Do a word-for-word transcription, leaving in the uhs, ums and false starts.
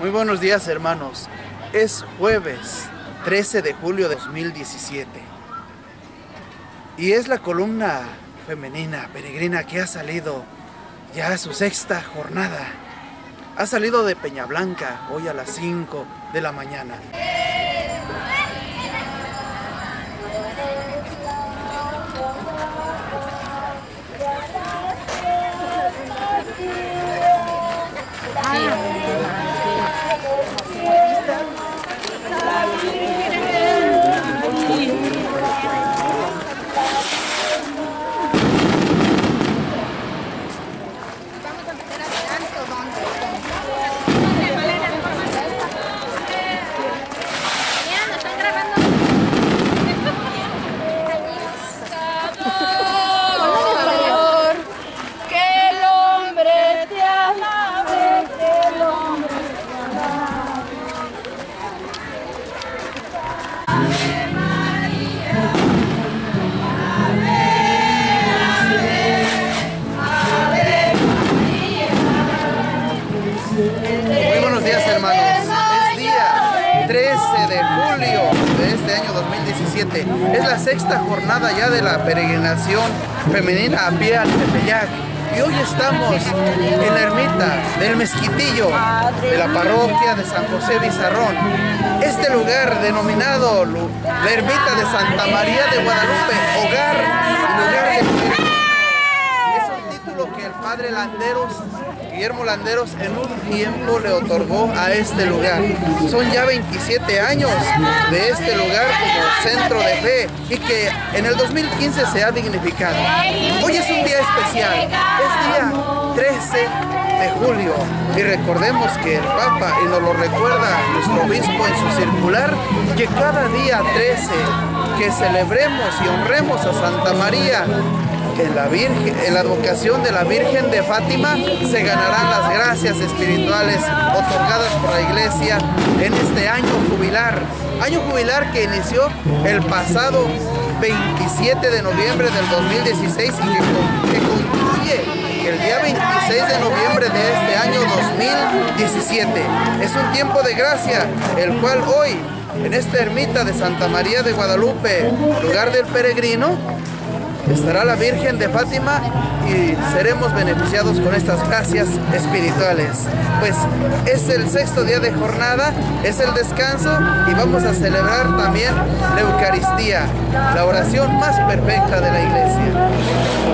Muy buenos días, hermanos. Es jueves trece de julio de dos mil diecisiete y es la columna femenina peregrina que ha salido ya a su sexta jornada. Ha salido de Peñablanca hoy a las cinco de la mañana. Muy buenos días, hermanos. Es día trece de julio de este año dos mil diecisiete. Es la sexta jornada ya de la peregrinación femenina a pie al Tepeyac. Y hoy estamos en la ermita del Mezquitillo de la parroquia de San José Bizarrón. Este lugar denominado la ermita de Santa María de Guadalupe, hogar y lugar de peregrinación. Es un título que el padre Landeros, Guillermo Landeros, en un tiempo le otorgó a este lugar. Son ya veintisiete años de este lugar como centro de fe y que en el dos mil quince se ha dignificado. Hoy es un día especial, es día trece de julio y recordemos que el Papa, y nos lo recuerda nuestro obispo en su circular, que cada día trece que celebremos y honremos a Santa María en la Virgen, en la advocación de la Virgen de Fátima, se ganarán las gracias espirituales otorgadas por la Iglesia en este año jubilar. Año jubilar que inició el pasado veintisiete de noviembre del dos mil dieciséis y que, que concluye el día veintiséis de noviembre de este año dos mil diecisiete. Es un tiempo de gracia, el cual hoy, en esta ermita de Santa María de Guadalupe, lugar del peregrino, estará la Virgen de Fátima y seremos beneficiados con estas gracias espirituales. Pues es el sexto día de jornada, es el descanso y vamos a celebrar también la Eucaristía, la oración más perfecta de la Iglesia.